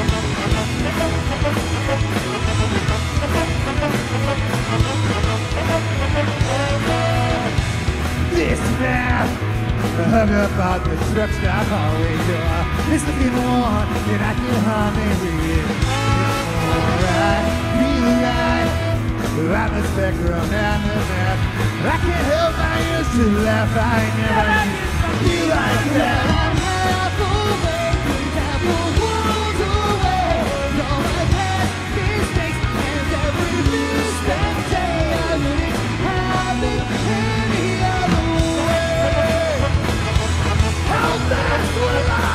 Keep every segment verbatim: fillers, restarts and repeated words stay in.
This man hung up on the truck stop hallway door. It's the funeral one, and I can hardly read. Alright, feel right. I'm the spectrum and the map. I can't help my ears to laugh. I never feel like that. I'm half awake, half a world away. All my past mistakes and every misspent day. I wouldn't have it any other way. How fast will I?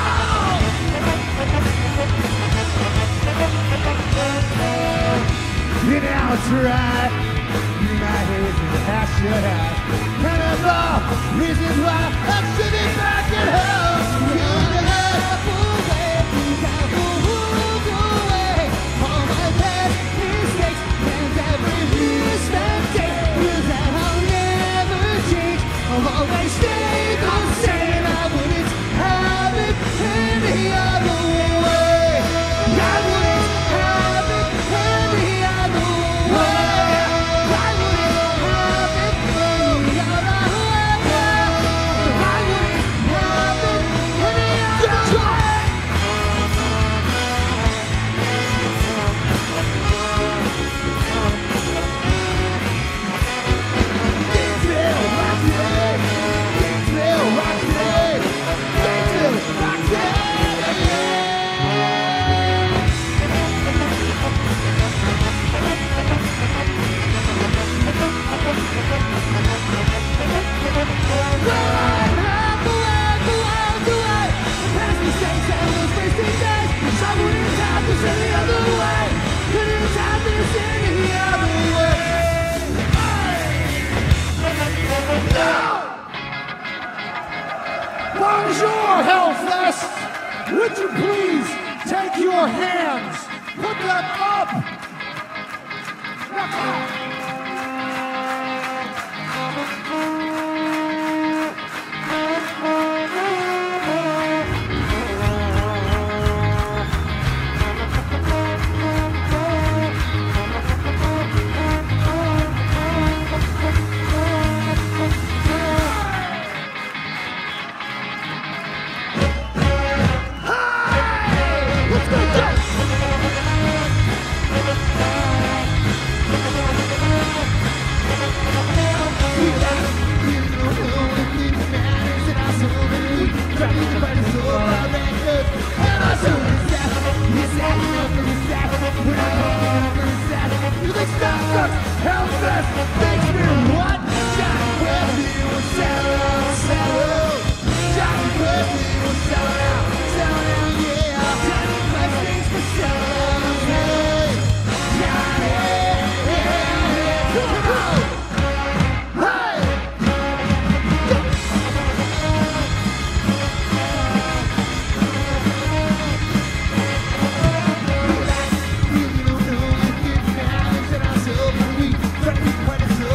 And now it's right. My head in the house should have. Kind of all reasons why I should be back at home. You're half away, half a world away. All my past mistakes and every misspent day. Is that I'll never change. I'll always stay the same. I wouldn't have it any other way. I wouldn't have it any other way. I wouldn't have it any other way. I wouldn't have it any other way. Gainesville, Rocksteady. Gainesville, Rocksteady. Gainesville, Rocksteady. Bonjour, Hellfest! Would you please take your hands, put them up? Hellfest makes me what? Johnny Wesley was selling out, selling out. Johnny Wesley was selling out, selling out, yeah. Johnny Wesley's for selling out, hey. Johnny, yeah, come on. Hey. You don't know you get down and I'm so weak. Trying to be quite a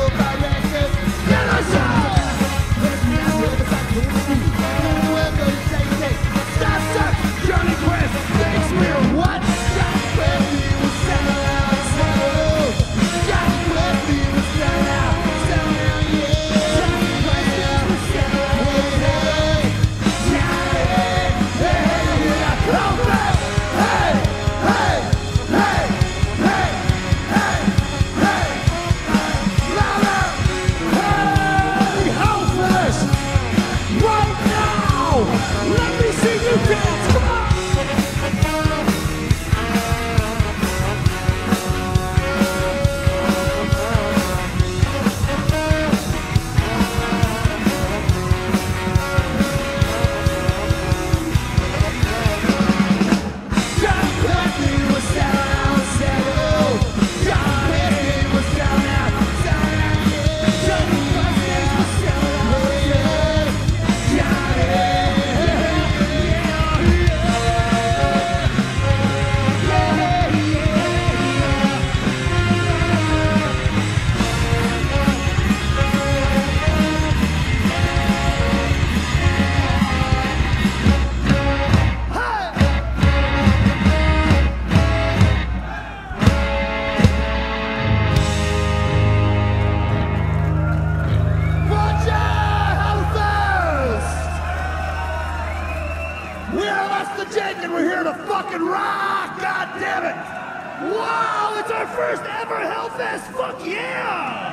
Perfect! Wow, it's our first ever Hellfest! Fuck yeah!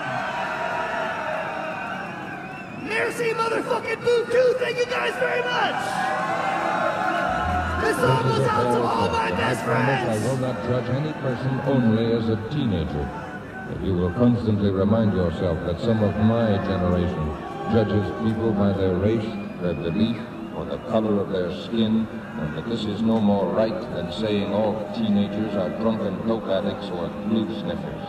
Merci motherfucking Buku, thank you guys very much! This song goes out to all my best friends! I will not judge any person only as a teenager. But you will constantly remind yourself that some of my generation judges people by their race, their belief, or the color of their skin, and that this is no more right than saying all teenagers are drunken dope addicts or glue sniffers.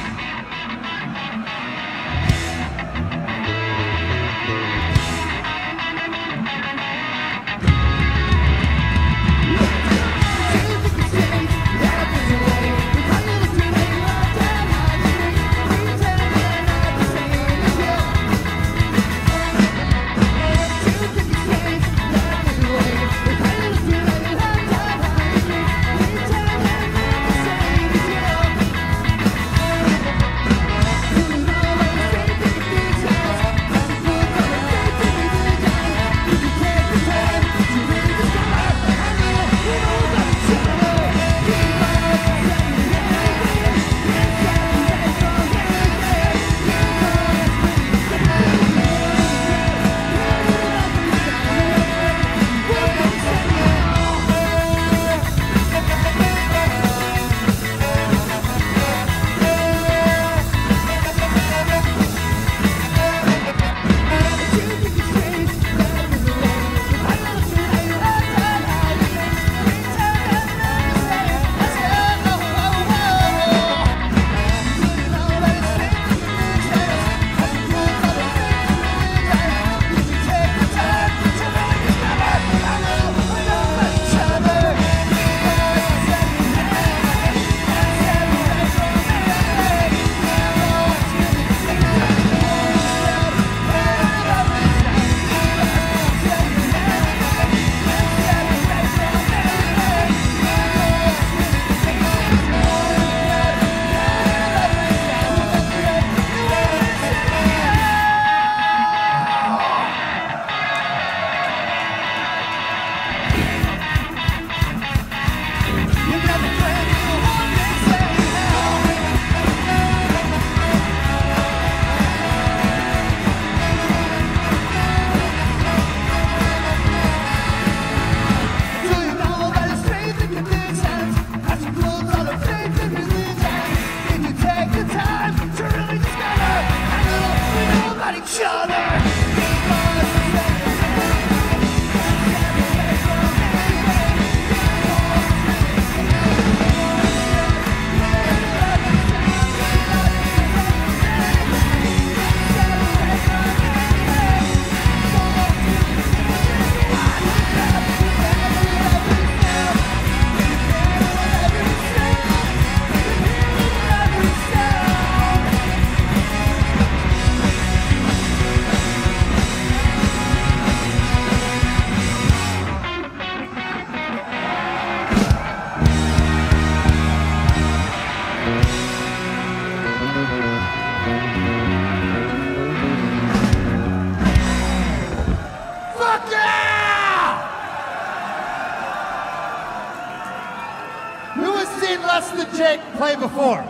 Play before.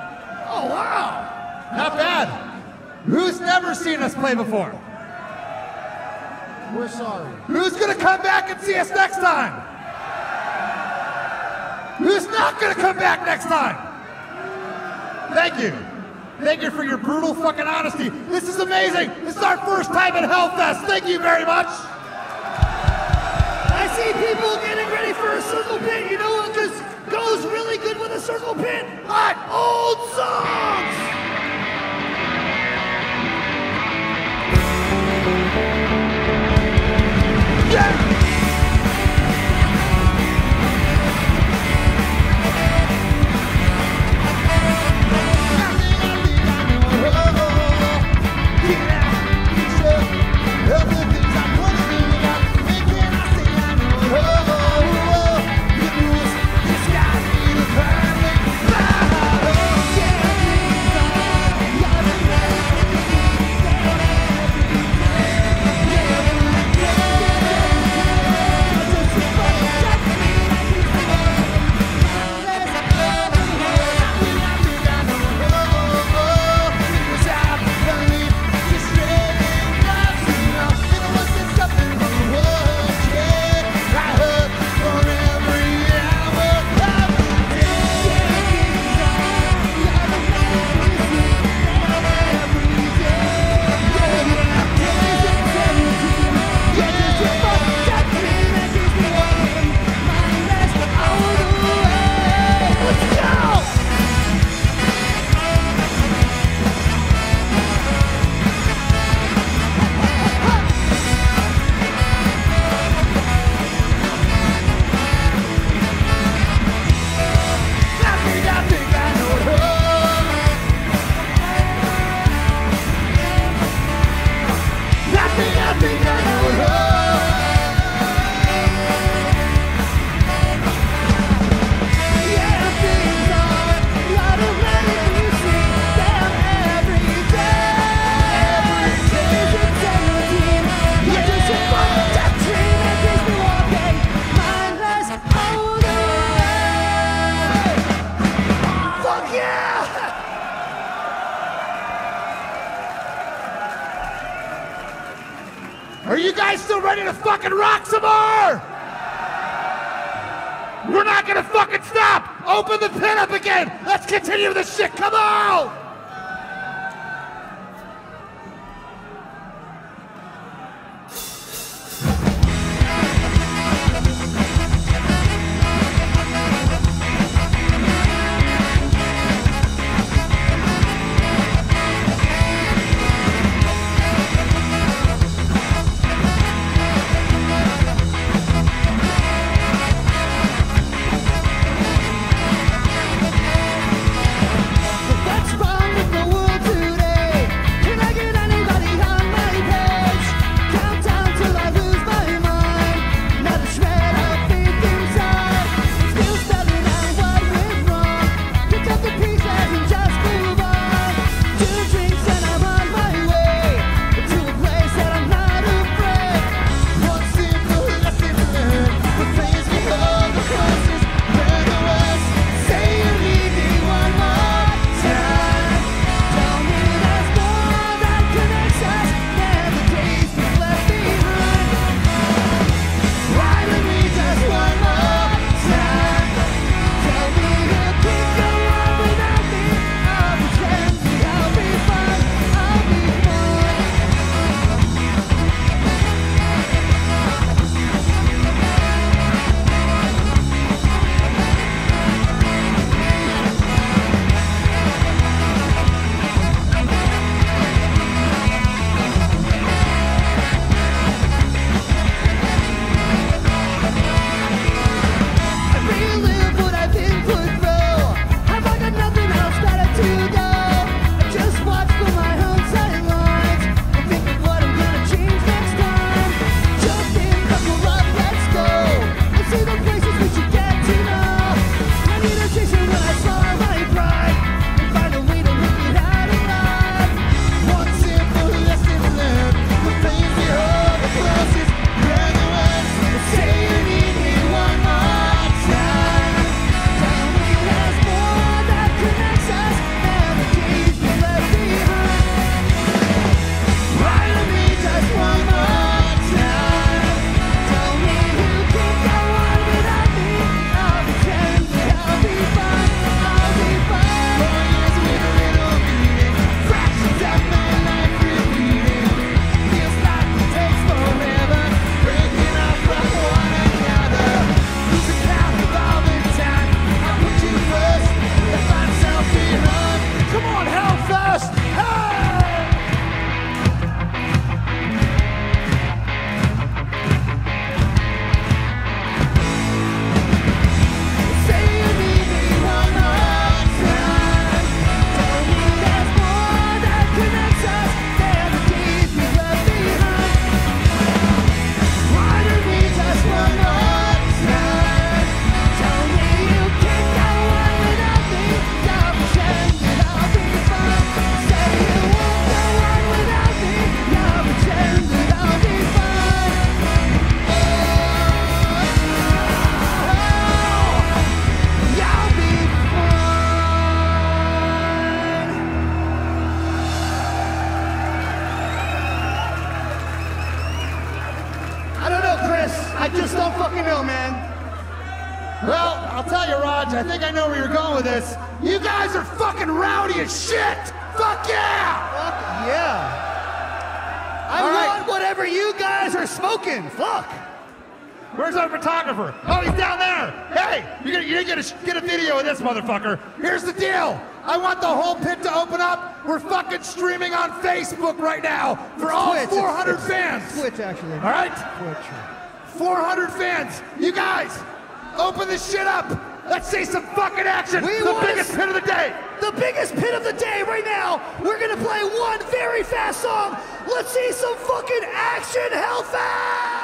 Oh, wow. Not bad. Who's never seen us play before? We're sorry. Who's going to come back and see us next time? Who's not going to come back next time? Thank you. Thank you for your brutal fucking honesty. This is amazing. This is our first time at Hellfest. Thank you very much. I see people getting ready for a circle pit. You know what just goes really good with a circle pit? Hot old songs! Yeah! Yeah. still ready to fucking rock some more? We're not gonna fucking stop! Open the pin up again! Let's continue this shit, come on! I just don't fucking know, man. Well, I'll tell you, Raj, I think I know where you're going with this. You guys are fucking rowdy as shit! Fuck yeah! Fuck yeah. I All want right. whatever you guys are smoking. Fuck. Where's our photographer? Oh, he's down there. Hey, you're gonna, you're gonna get a video of this motherfucker. Here's the deal. I want the whole pit to open up. We're fucking streaming on Facebook right now for it's all Twitch. four hundred it's, fans. It's Twitch, actually. All right? Twitch. four hundred fans. You guys, open this shit up. Let's see some fucking action. We the biggest pit of the day. The biggest pit of the day right now. We're gonna play one very fast song. Let's see some fucking action, Hellfest.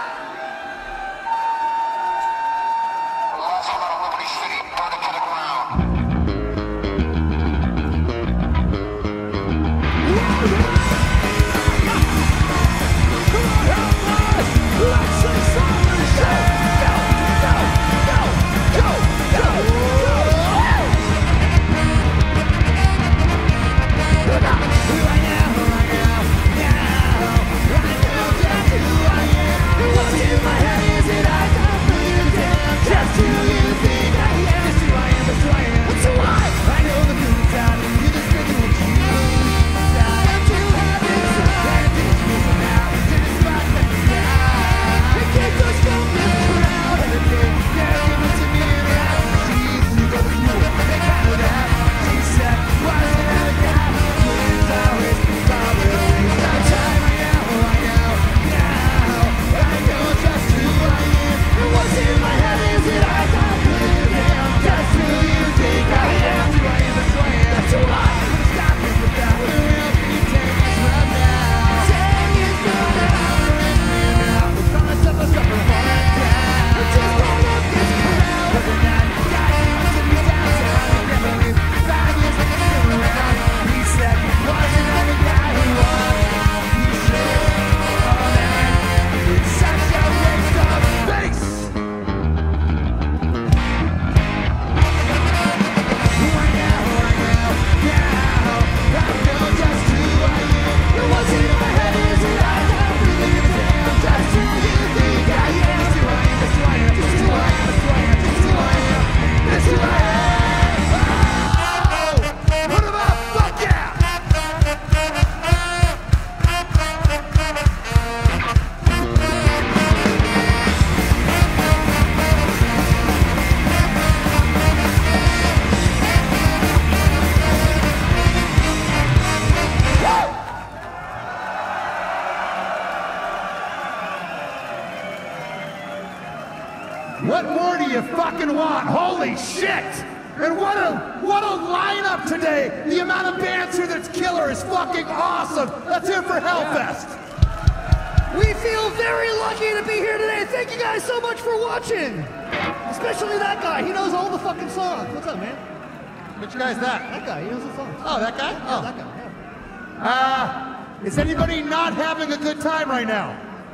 lineup today. The amount of bands here that's killer is fucking awesome. Let's hear it for Hellfest. We feel very lucky to be here today. Thank you guys so much for watching. Especially that guy. He knows all the fucking songs. What's up, man? Which guy's that? That guy. He knows the songs. Oh, that guy? Yeah, Oh. that guy. Yeah. Uh, is anybody not having a good time right now?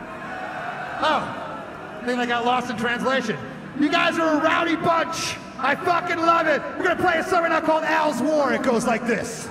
Oh, I think I got lost in translation. You guys are a rowdy bunch. I fucking love it. We're gonna play a song right now called Al's War. It goes like this.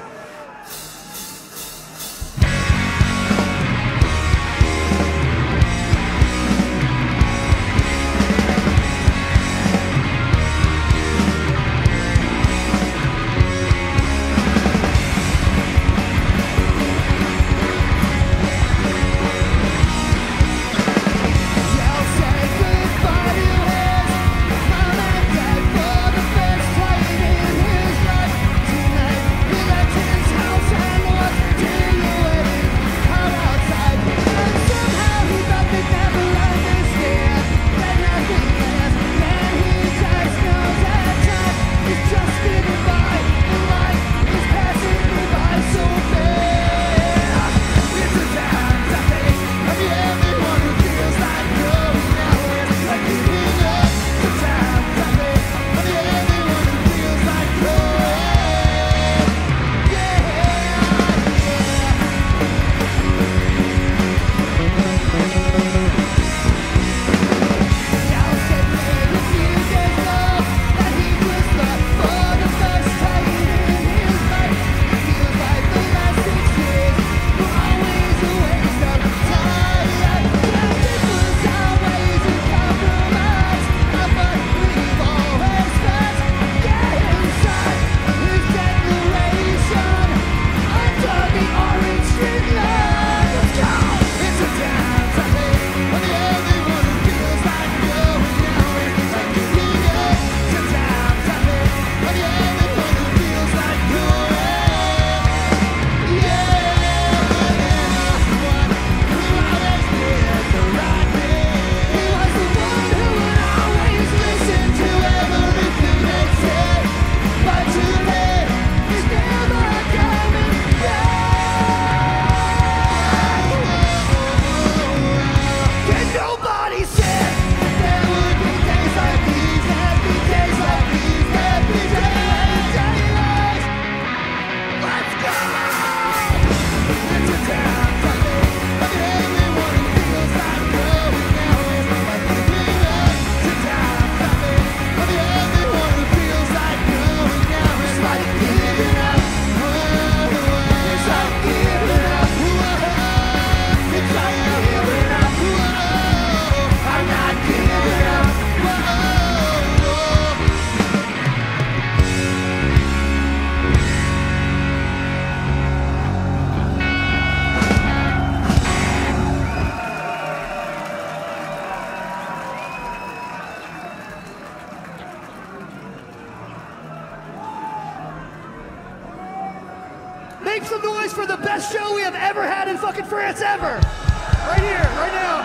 Make some noise for the best show we have ever had in fucking France ever. Right here, right now.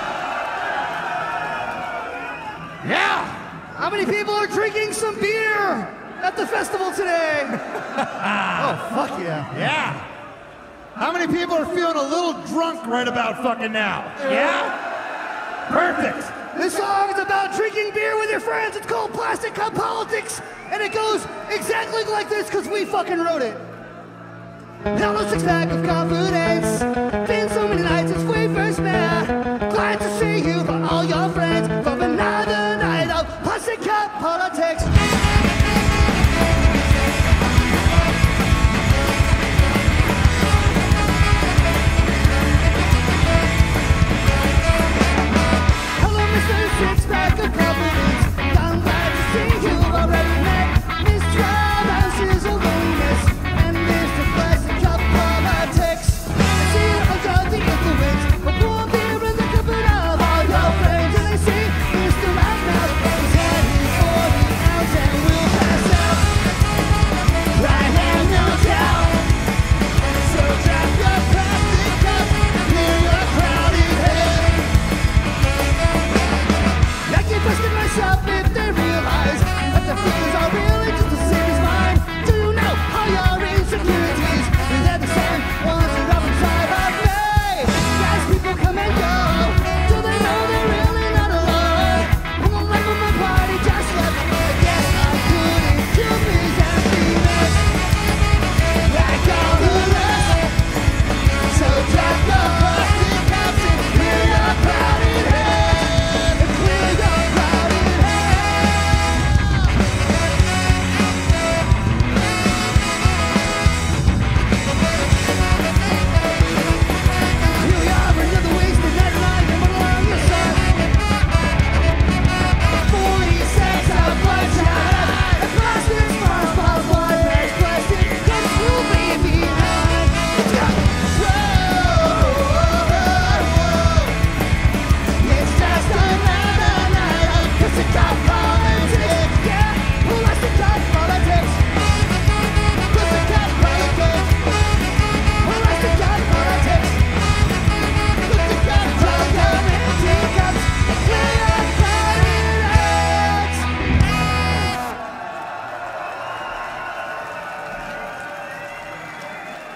Yeah! How many people are drinking some beer at the festival today? Oh, fuck yeah. Yeah! How many people are feeling a little drunk right about fucking now? Yeah? Perfect! This song is about drinking beer with your friends. It's called Plastic Cup Politics, and it goes exactly like this because we fucking wrote it. Now a six pack of confidence. Been so many nights since we first met. Glad to see you for all your friends from another night of Plastic Cup Politics. Hello, Mister Six Pack of Confidence. I'm glad to see you already met. Mister House is a bonus, and Mister Plastic Cup Politics. I see you under the influence of warm beer and the company of all your friends, and I see Mister Loudmouth is heading for the outside.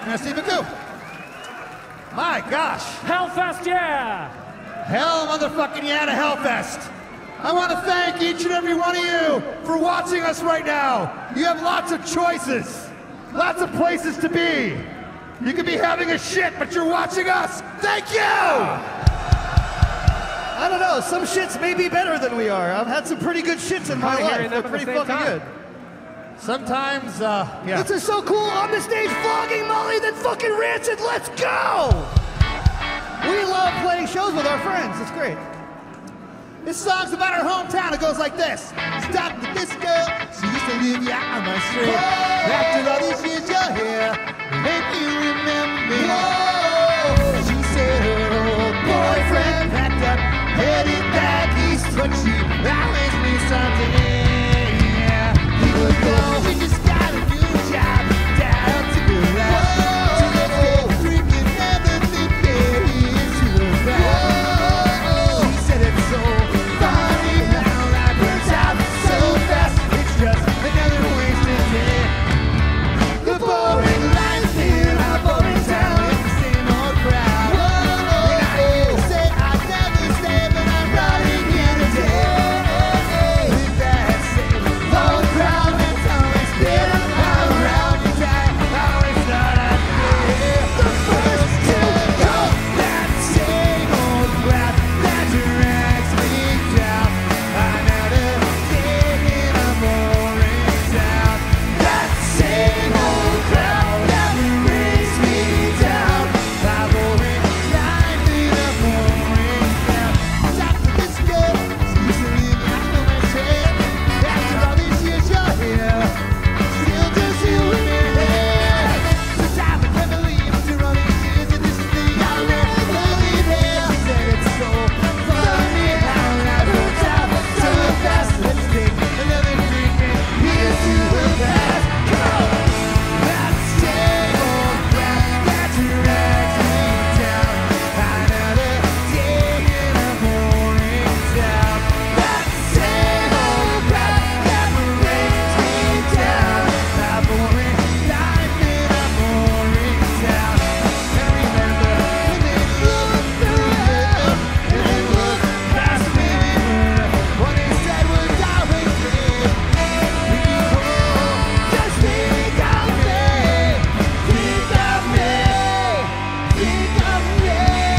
Merci beaucoup. My gosh. Hellfest, yeah! Hell motherfucking yeah to Hellfest. I want to thank each and every one of you for watching us right now. You have lots of choices, lots of places to be. You could be having a shit, but you're watching us. Thank you! I don't know, some shits may be better than we are. I've had some pretty good shits in my Probably life. hearing They're them at the pretty same fucking time. good. Sometimes, uh, yeah. This is so cool, on the stage flogging Molly than fucking Rancid, let's go! We love playing shows with our friends, it's great. This song's about our hometown. It goes like this. Stop with this girl. She used to live yeah on my street. After all these years you're here, make you remember me. Whoa. She said her old boyfriend packed up, headed back east, but she promised me someday. Yeah, he would go. We just got a new job down to the left. So let's get drinking, never forget here's to the back. She said it's so funny how life runs out so fast. It's just another wasted day. The boring life in our boring town is the same old crowd. And I used to say I'd never stay, but I'm running here today. With that same old crowd that's always been around and I always thought I'd be the first to go. That same old crowd that drags me down. Another day in a boring town. That same old crowd that brings me down. My boring life in a boring town. Stop with this girl. She used to live out on my trail. After all these years you're here, still just you in your head. Since I can't believe after all these years that this is the only lonely day. She said it's so funny how life runs out so fast. Let's take another drink and here's to the past. Come on. That same old crowd that drags me down. Another day in a boring town. That same old crowd that brings me down. My boring life in a boring town. And remember when they look through it and they look past me, what they said was always true. People just think of me, think of me, think of me.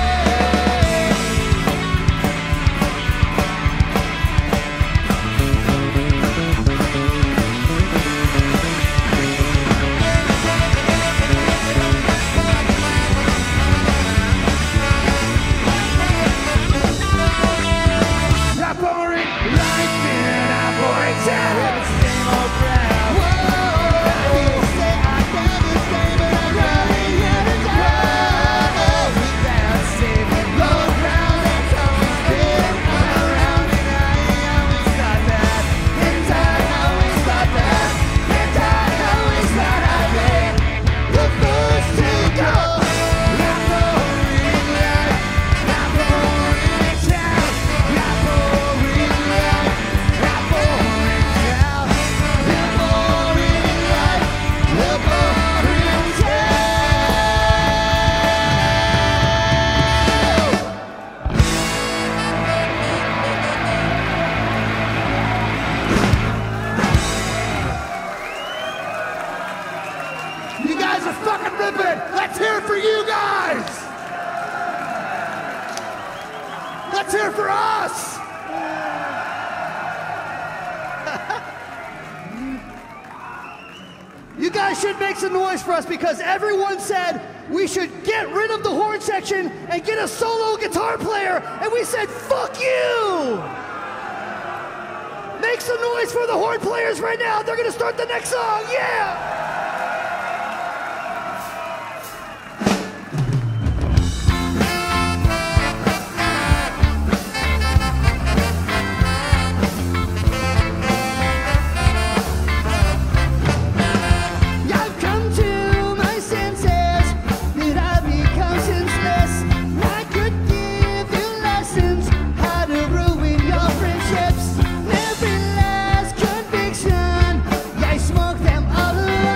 A boring life in a boring town with the same old crowd. Whoa, I used to say I'd never stay, but I'm running here today. With that same old crowd that's always been around, and I always thought that, and I always thought that, and I always thought I'd be the first to go. Not boring life, not boring town, not boring life, not boring town, not boring life, the boring town. You guys are fucking ripping. Let's hear it for you guys. Let's hear it for us. You guys should make some noise for us because everyone said we should get rid of the horn section and get a solo guitar player, and we said, fuck you! Make some noise for the horn players right now. They're gonna start the next song, yeah! I've come to my senses that I've become senseless. I could give you lessons how to ruin your friendships. Every last conviction, I smoke them all away.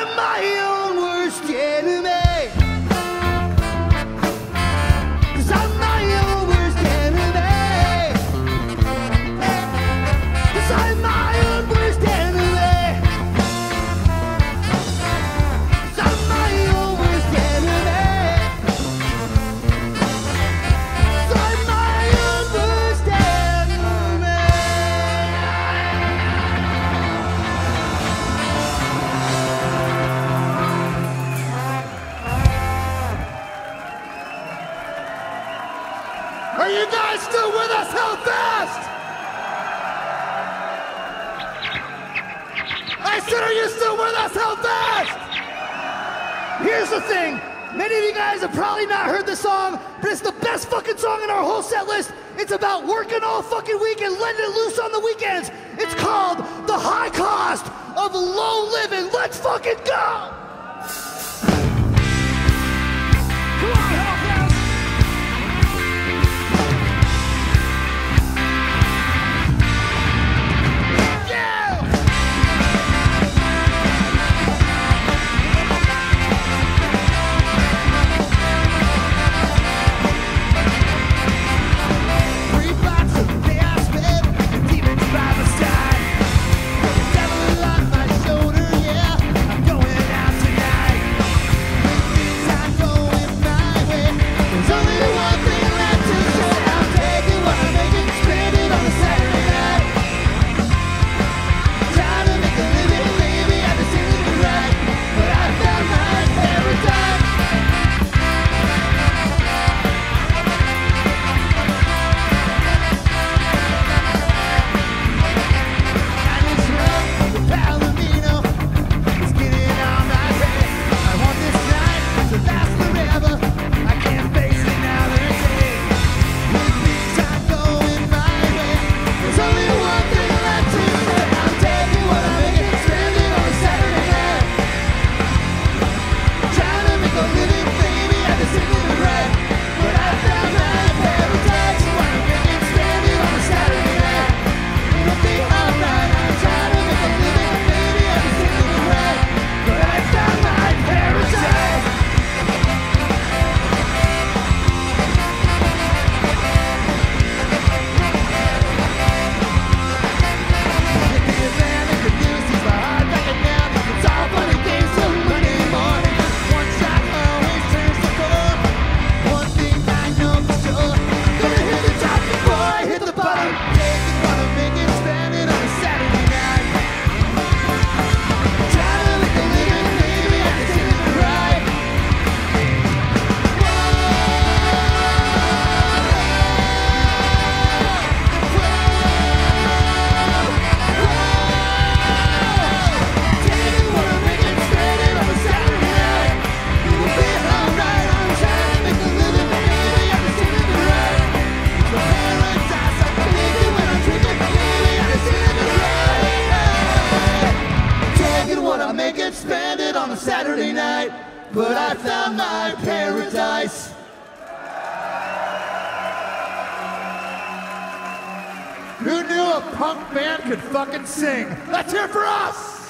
I'm my own worst enemy. Cause I'm my own worst enemy. Cause I'm my own worst enemy. Cause I'm my own worst enemy. Cause I'm my own worst enemy. Are you guys still with us? How fast? I said, are you still with us? How fast? Here's the thing. Many of you guys have probably not heard the song, but it's the best fucking song in our whole set list. It's about working all fucking week and letting it loose on the weekends. It's called The High Cost of Low Living. Let's fucking go! Come on, Hellcat! Yeah! Three blocks of chaos with demons by my side. The devil on my shoulder, yeah. I'm going out tonight. With time going my way. There's only one thing left to say. I'll take it what I make it, spend it on a Saturday night. Trying to make a living, baby, I just ain't living right. But I found my paradise. I just love the Palomino. It's getting on my head. I want this night to last forever. I can't face another day. With big time going my way. There's only one thing left to say. I'll take it what I make it, spend it on a Saturday night. Trying to make a living, baby, I just ain't living right. But I found my paradise. Wanna make it, spend it on a Saturday night. It'll be alright. I'm trying to make a living, baby, I just ain't living right. But I found my paradise. Hit the Atlantic, the news is my heart banging down. It's all fun and games till Monday morning. One shot always turns to four. One thing I know for sure. Gonna hit the top before I hit the bottom. Take it, wanna make it, spend it on a Saturday night. Trying to make a living, baby, I just ain't living right. Take it, wanna make it, spend it on a Saturday night. It'll be alright. I'm trying to make a living, baby, I just ain't living right. The paradise I'm thinking when I'm drinking, baby, I just ain't living right. Take it, wanna make it, spend it on a Saturday night. But I found my paradise. Who knew a punk band could fucking sing? Let's hear it for us!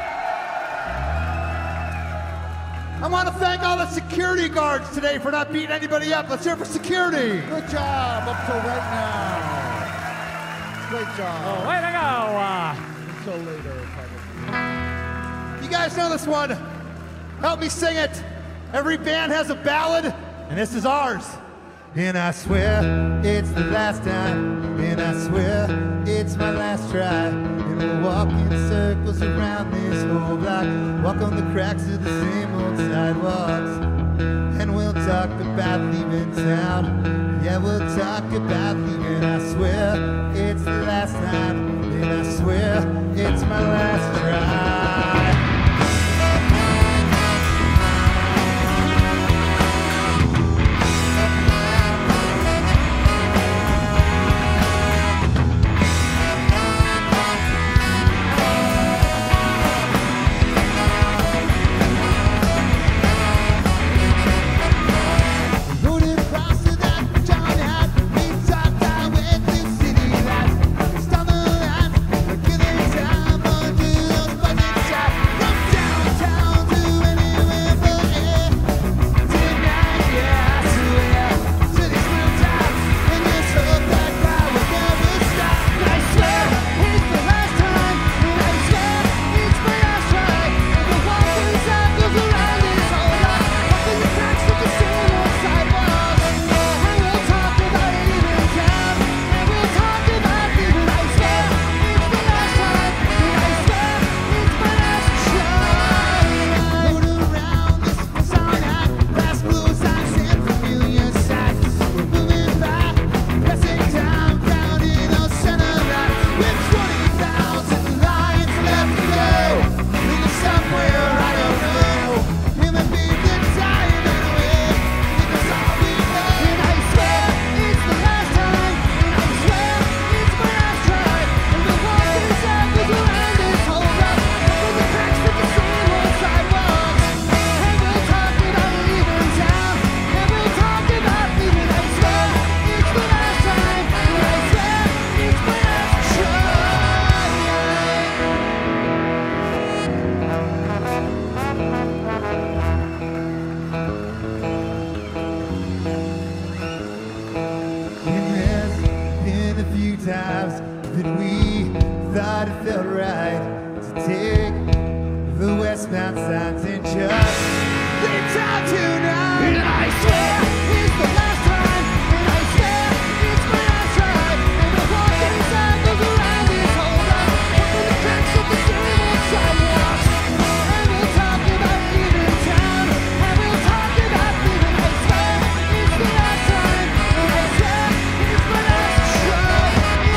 I want to thank all the security guards today for not beating anybody up. Let's hear it for security. Good job up till right now. Great job. Way to go! Uh, Until later, probably. You guys know this one. Help me sing it. Every band has a ballad, and this is ours. And I swear it's the last time, and I swear it's my last try. And we'll walk in circles around this whole block, walk on the cracks of the same old sidewalks. And we'll talk about leaving town. Yeah, we'll talk about leaving. I swear it's the last time, and I swear it's my last try. Rooted across to that John hat, we talked out with the city lights. Stumble out, killing time under those buckets. thought it felt right to take the westbound signs and just leave town tonight. And I swear it's the last time, and I swear it's my last ride. And the walking inside goes around this whole night, up in the cracks of the stable sidewalks. And we'll talk about leaving town, and we'll talk about leaving. I swear it's the last time, and I swear it's my last ride.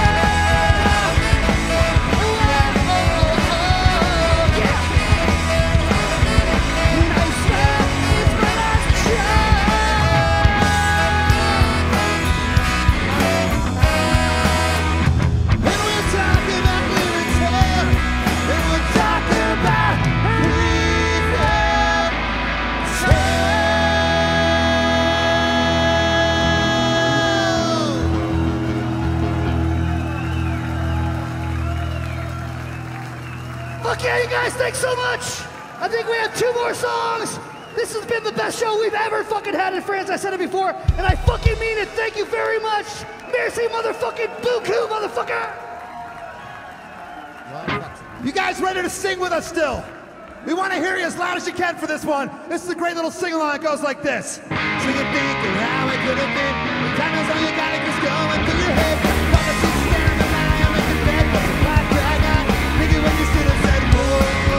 Okay, you guys, thanks so much. I think we have two more songs. This has been the best show we've ever fucking had in France. I said it before, and I fucking mean it. Thank you very much. Merci, motherfucking buku, motherfucker. You guys ready to sing with us still? We want to hear you as loud as you can for this one. This is a great little sing-along. It goes like this. So you think of how it could have been. The time is all you got, it just going through your head. Fall asleep staring at the eye, I'm in the bed, what's a black drag on? Thinking when you stood and said, whoa.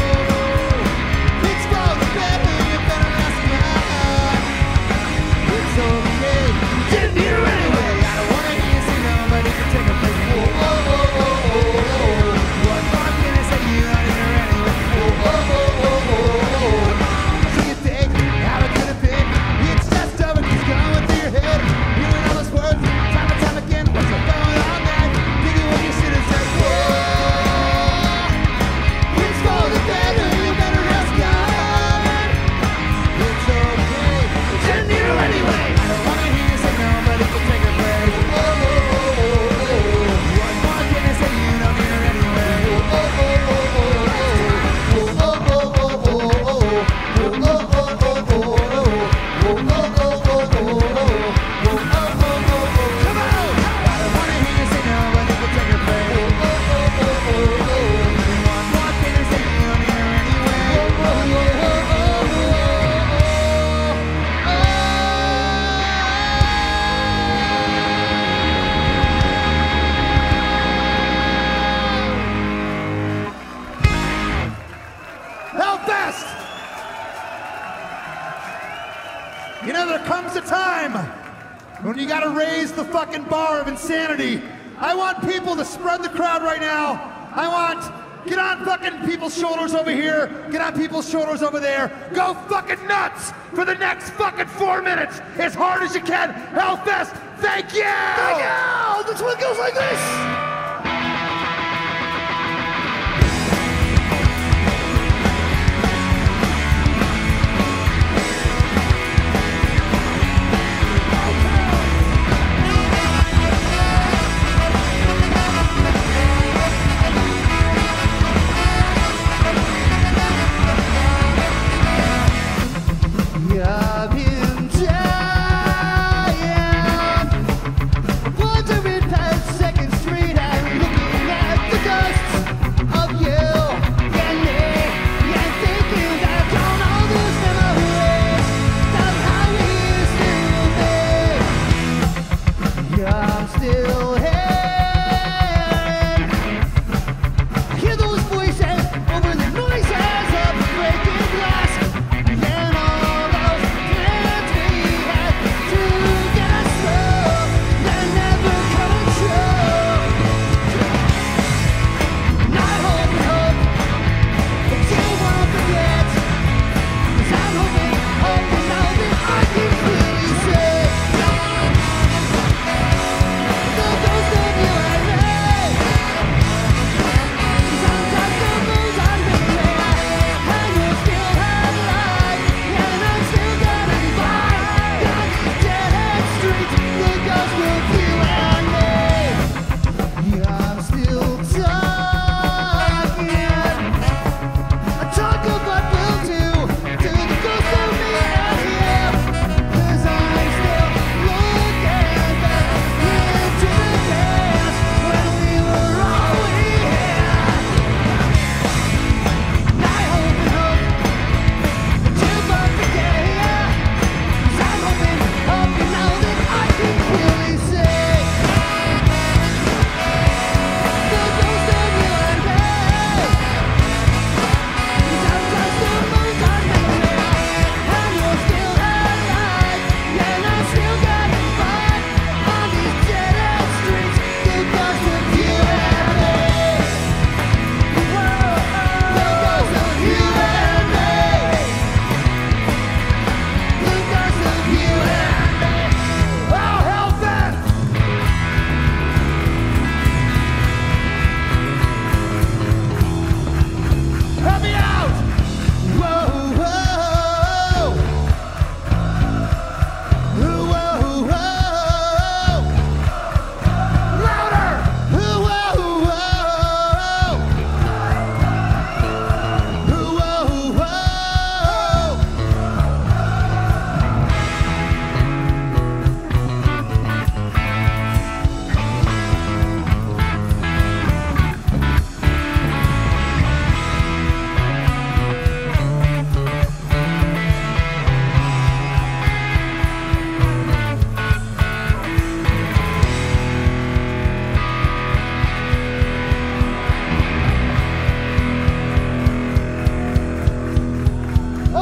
It's for the better, you better ask God. It's okay, you didn't need her anyway. I don't want to hear you say nobody can take a break. Whoa, whoa, whoa, whoa, whoa, whoa. What more can I say, you don't need her anyway. Whoa, whoa, whoa, whoa, whoa, whoa. So you think how it could have been. It's just over, it's going through your head. Hearing all those words, time and time again. What's your phone on that? Thinking when you should have said, whoa. It's for the better, you better ask God. It's okay, you didn't need her anyway. I don't want to hear you say nobody can take a break. Whoa, whoa, whoa, whoa, whoa. What more can I say, you don't need her anyway. Whoa, whoa, whoa, whoa, whoa, whoa. Whoa, whoa, whoa, whoa, whoa, whoa. Whoa, whoa, whoa, whoa, whoa, whoa. Whoa, whoa, whoa, whoa, whoa, whoa. Whoa, whoa, whoa, whoa, whoa. Come on! I don't want to hear you say nobody can take a break. Whoa, whoa, whoa, whoa, whoa. What more can I say, you don't need her anyway. Whoa, whoa, whoa, whoa, whoa, whoa. Hellfest! You know, there comes a time when you gotta raise the fucking bar of insanity. I want people to spread the crowd right now. I want, get on fucking people's shoulders over here, get on people's shoulders over there. Go fucking nuts for the next fucking four minutes as hard as you can. Hellfest, thank you! Thank you! This one goes like this. I've been dying, wandering past Second Street.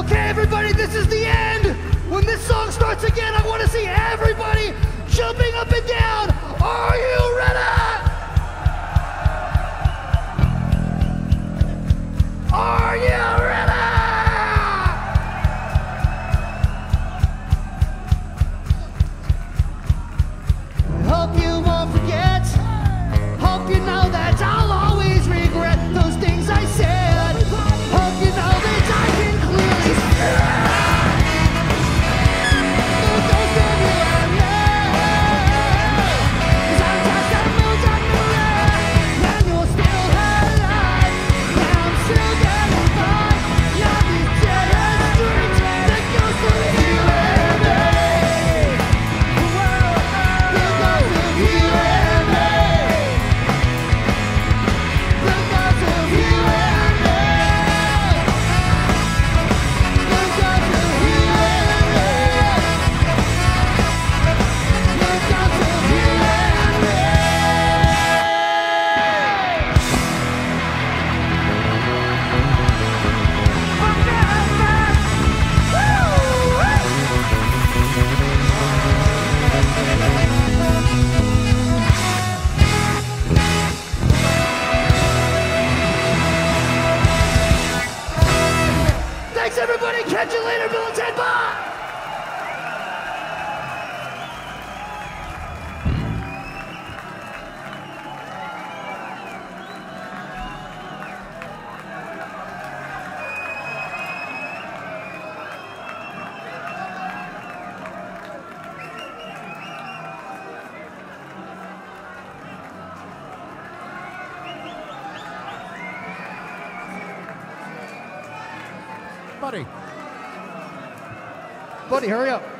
Okay, everybody, this is the end. When this song starts again, I want to see everybody jumping up and down. Are you ready? Are you ready? Hope you won't forget. Hope you know that I'll always regret those things I said. Hope you know that I can clearly see. Thanks, everybody. Catch you later, Bill and Ted. Bye. Buddy. Buddy, hurry up.